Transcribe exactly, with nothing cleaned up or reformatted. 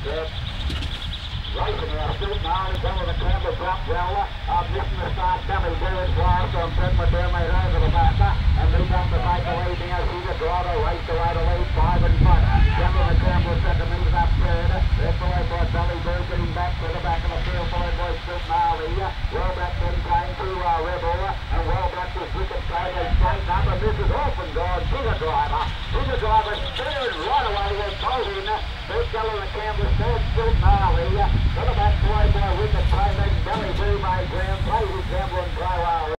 Good. Racing out of shoot now, he's over the Campbell drop well, uh, missing the start, Dummy Davis lost on Pitman Dermate over the back, and they got the cycle away there, she's a draw to race to right away, five and front. Campbell the Campbell second into that third, then Boy Boy Dummy Bird getting back to the back of the field, Boy Boy Scoop now, Lee, well back in time to uh, Rebel, and well back to Wicked Side, and straight number, this is open guard, Bigger Driver, Bigger Driver, third right away, was Tolkien, third Campbell the Campbell